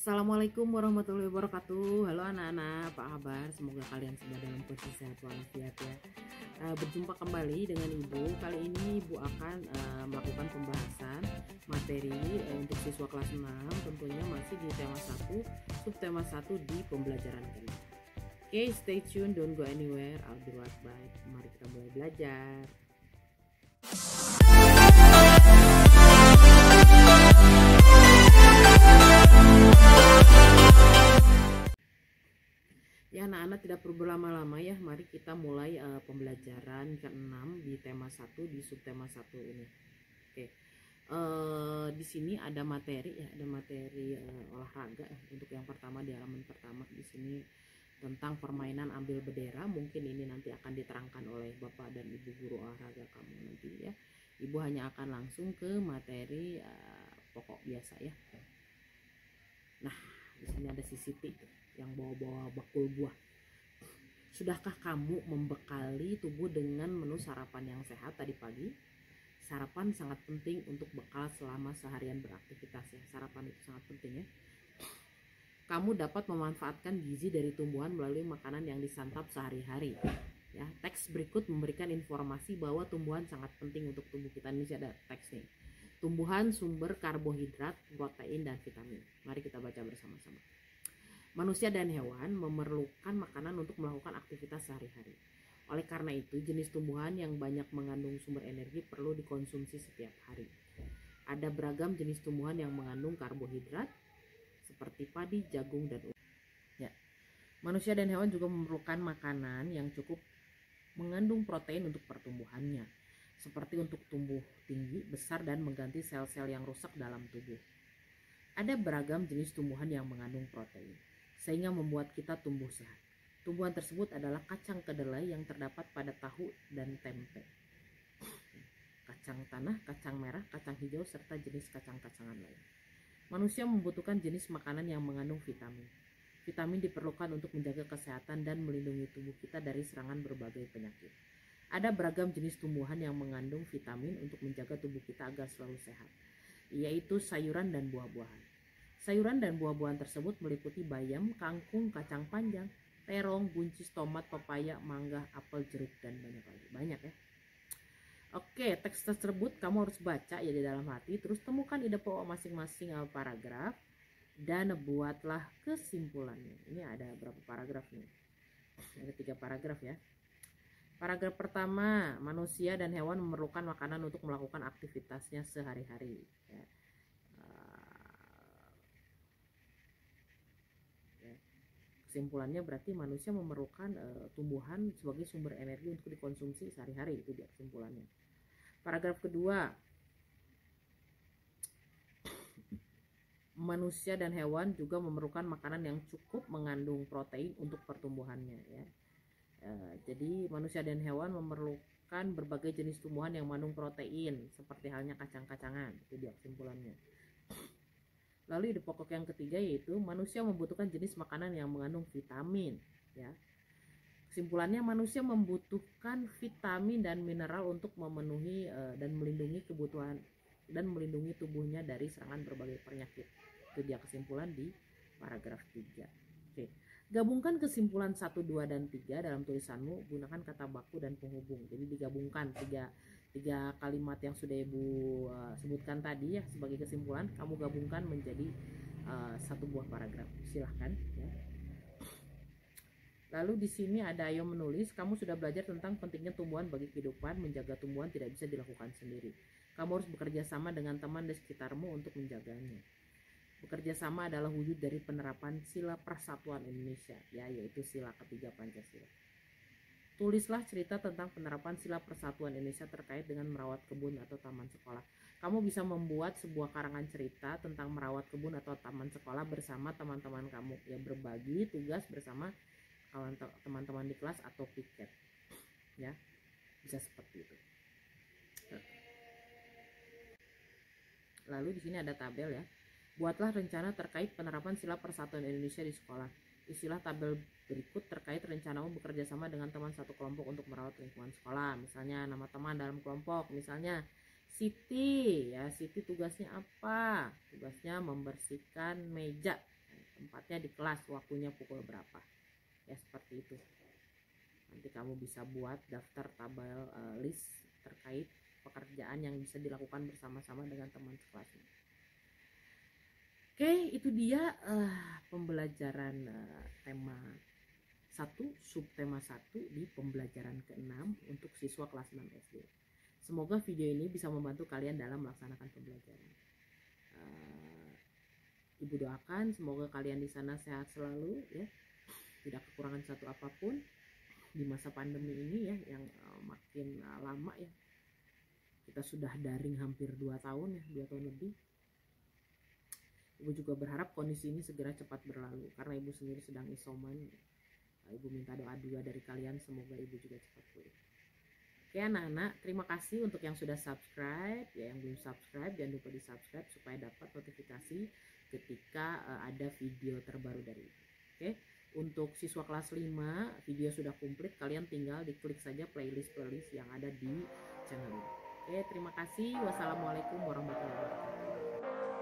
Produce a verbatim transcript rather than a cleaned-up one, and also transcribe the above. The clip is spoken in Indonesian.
Assalamualaikum warahmatullahi wabarakatuh. Halo anak-anak, apa kabar? Semoga kalian semua dalam kondisi sehat walafiat ya. Uh, berjumpa kembali dengan Ibu. Kali ini Ibu akan uh, melakukan pembahasan materi uh, untuk siswa kelas enam, tentunya masih di tema satu, subtema satu di pembelajaran kelima. Oke, okay, stay tune, don't go anywhere. I'll be right back. Mari kita mulai belajar. Ya anak-anak, tidak perlu berlama-lama ya, mari kita mulai uh, pembelajaran keenam di tema satu, di subtema satu ini. Oke, uh, di sini ada materi ya, ada materi uh, olahraga ya. Untuk yang pertama di halaman pertama di sini tentang permainan ambil bendera. Mungkin ini nanti akan diterangkan oleh Bapak dan Ibu guru olahraga kamu nanti ya. Ibu hanya akan langsung ke materi uh, pokok biasa ya. Nah, di sini ada si Siti yang bawa-bawa bakul buah. Sudahkah kamu membekali tubuh dengan menu sarapan yang sehat tadi pagi? Sarapan sangat penting untuk bekal selama seharian beraktivitas ya. Sarapan itu sangat penting ya. Kamu dapat memanfaatkan gizi dari tumbuhan melalui makanan yang disantap sehari-hari. Ya, teks berikut memberikan informasi bahwa tumbuhan sangat penting untuk tubuh kita. Ini ada teks nih. Tumbuhan sumber karbohidrat, protein, dan vitamin. Mari kita baca bersama-sama. Manusia dan hewan memerlukan makanan untuk melakukan aktivitas sehari-hari. Oleh karena itu, jenis tumbuhan yang banyak mengandung sumber energi perlu dikonsumsi setiap hari. Ada beragam jenis tumbuhan yang mengandung karbohidrat, seperti padi, jagung, dan ubi. Ya. Manusia dan hewan juga memerlukan makanan yang cukup mengandung protein untuk pertumbuhannya, seperti untuk tumbuh tinggi, besar, dan mengganti sel-sel yang rusak dalam tubuh. Ada beragam jenis tumbuhan yang mengandung protein, sehingga membuat kita tumbuh sehat. Tumbuhan tersebut adalah kacang kedelai yang terdapat pada tahu dan tempe, kacang tanah, kacang merah, kacang hijau, serta jenis kacang-kacangan lain. Manusia membutuhkan jenis makanan yang mengandung vitamin. Vitamin diperlukan untuk menjaga kesehatan dan melindungi tubuh kita dari serangan berbagai penyakit. Ada beragam jenis tumbuhan yang mengandung vitamin untuk menjaga tubuh kita agar selalu sehat, yaitu sayuran dan buah-buahan. Sayuran dan buah-buahan tersebut meliputi bayam, kangkung, kacang panjang, terong, buncis, tomat, pepaya, mangga, apel, jeruk, dan banyak lagi. Banyak ya. Oke, teks tersebut kamu harus baca ya di dalam hati, terus temukan ide pokok masing-masing paragraf dan buatlah kesimpulannya. Ini ada berapa paragraf nih? Ada tiga paragraf ya. Paragraf pertama, manusia dan hewan memerlukan makanan untuk melakukan aktivitasnya sehari-hari. Ya. Kesimpulannya berarti manusia memerlukan uh, tumbuhan sebagai sumber energi untuk dikonsumsi sehari-hari. Itu dia kesimpulannya. Paragraf kedua, manusia dan hewan juga memerlukan makanan yang cukup mengandung protein untuk pertumbuhannya ya. Uh, jadi manusia dan hewan memerlukan berbagai jenis tumbuhan yang mengandung protein, seperti halnya kacang-kacangan. Itu dia kesimpulannya. Lalu ide pokok yang ketiga yaitu manusia membutuhkan jenis makanan yang mengandung vitamin ya. Kesimpulannya, manusia membutuhkan vitamin dan mineral untuk memenuhi uh, dan melindungi kebutuhan dan melindungi tubuhnya dari serangan berbagai penyakit. Itu dia kesimpulan di paragraf tiga. Oke. Gabungkan kesimpulan satu, dua, dan tiga dalam tulisanmu, gunakan kata baku dan penghubung. Jadi digabungkan tiga tiga kalimat yang sudah Ibu uh, sebutkan tadi ya sebagai kesimpulan, kamu gabungkan menjadi uh, satu buah paragraf. Silahkan ya. Lalu di sini ada ayo menulis. Kamu sudah belajar tentang pentingnya tumbuhan bagi kehidupan. Menjaga tumbuhan tidak bisa dilakukan sendiri. Kamu harus bekerja sama dengan teman di sekitarmu untuk menjaganya. Bekerja sama adalah wujud dari penerapan sila persatuan Indonesia ya, yaitu sila ketiga Pancasila. Tulislah cerita tentang penerapan sila persatuan Indonesia terkait dengan merawat kebun atau taman sekolah. Kamu bisa membuat sebuah karangan cerita tentang merawat kebun atau taman sekolah bersama teman-teman kamu. Ya, berbagi tugas bersama teman-teman di kelas atau piket. Ya, bisa seperti itu. Lalu di sini ada tabel ya. Buatlah rencana terkait penerapan sila persatuan Indonesia di sekolah. Istilah tabel berikut terkait rencanamu bekerja sama dengan teman satu kelompok untuk merawat lingkungan sekolah. Misalnya nama teman dalam kelompok, misalnya Siti ya. Siti tugasnya apa? Tugasnya membersihkan meja. tempatnya di kelas, waktunya pukul berapa ya, seperti itu. Nanti kamu bisa buat daftar tabel uh, list terkait pekerjaan yang bisa dilakukan bersama-sama dengan teman sekelasnya. Oke, itu dia uh, pembelajaran uh, tema satu, subtema satu di pembelajaran keenam untuk siswa kelas enam S D. Semoga video ini bisa membantu kalian dalam melaksanakan pembelajaran. Uh, Ibu doakan semoga kalian di sana sehat selalu ya, tidak kekurangan satu apapun di masa pandemi ini ya, yang uh, makin uh, lama ya. Kita sudah daring hampir dua tahun ya, dua tahun lebih. Ibu juga berharap kondisi ini segera cepat berlalu karena ibu sendiri sedang isoman. Ibu minta doa juga dari kalian, semoga ibu juga cepat pulih. Oke anak-anak, terima kasih untuk yang sudah subscribe ya, yang belum subscribe jangan lupa di subscribe supaya dapat notifikasi ketika uh, ada video terbaru dari ibu. Oke, untuk siswa kelas lima video sudah komplit, kalian tinggal diklik saja playlist-playlist yang ada di channel ini. Oke, terima kasih. Wassalamualaikum warahmatullahi wabarakatuh.